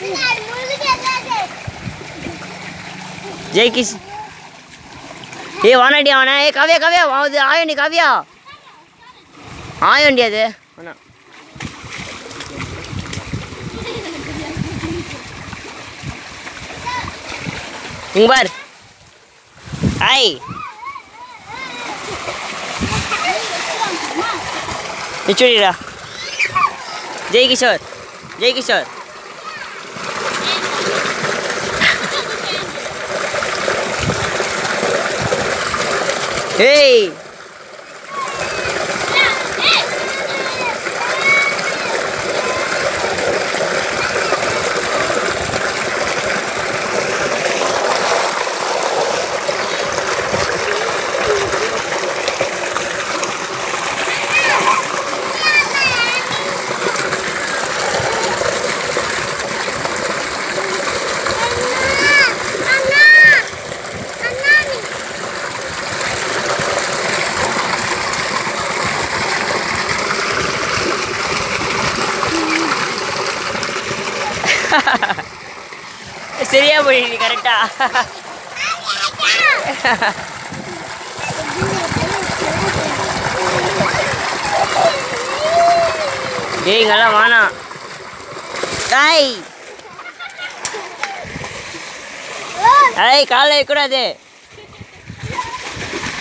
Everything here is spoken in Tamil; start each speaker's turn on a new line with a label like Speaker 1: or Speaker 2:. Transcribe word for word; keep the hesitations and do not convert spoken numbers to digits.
Speaker 1: ஜெய் கிஷ் ஏ வானாடி அவனா ஏ காவியா காவியா அது ஆயண்டி காவியா ஆயண்டி அது அண்ணா இங்க பார் ஐ நிச்சுடிடா ஜெய் கிஷோர் ஜெய் கிஷோர் ஏய் சரியா போயிடுச்சு கரெக்டா டேய் இங்கெல்லாம் வேணாம் டாய் ஐய் காலைல வைக்கூடாது